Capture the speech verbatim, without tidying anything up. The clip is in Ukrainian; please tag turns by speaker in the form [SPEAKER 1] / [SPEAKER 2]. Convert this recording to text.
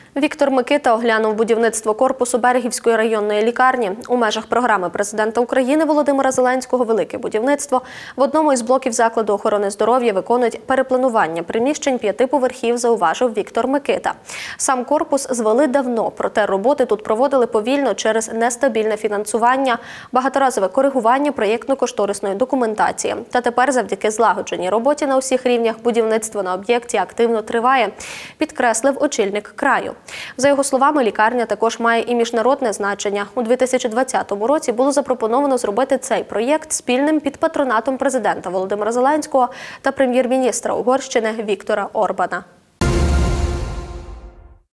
[SPEAKER 1] Віктор Микита оглянув будівництво корпусу Берегівської районної лікарні. У межах програми президента України Володимира Зеленського «Велике будівництво» в одному із блоків закладу охорони здоров'я виконують перепланування приміщень п'яти поверхів, зауважив Віктор Микита. Сам корпус звели давно, проте роботи тут проводили повільно через нестабільне фінансування, багаторазове коригування проєктно-кошторисної документації. Та тепер завдяки злагодженій роботі на усіх рівнях будівництво на об'єкті активно триває, підкреслив очільник краю. За його словами, лікарня також має і міжнародне значення. У дві тисячі двадцятому році було запропоновано зробити цей проєкт спільним під патронатом президента Володимира Зеленського та прем'єр-міністра Угорщини Віктора Орбана.